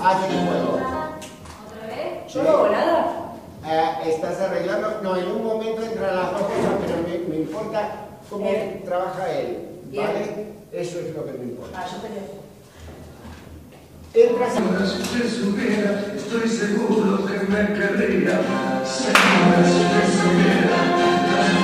Hace un juego. ¿Otra vez? ¿Solo o nada? Estás arreglando. No, en un momento entra la cosa, pero me importa cómo trabaja él. ¿Vale? Eso es lo que me importa. Ah, superior. Entras Si usted supiera, estoy seguro que me querría. Si usted supiera,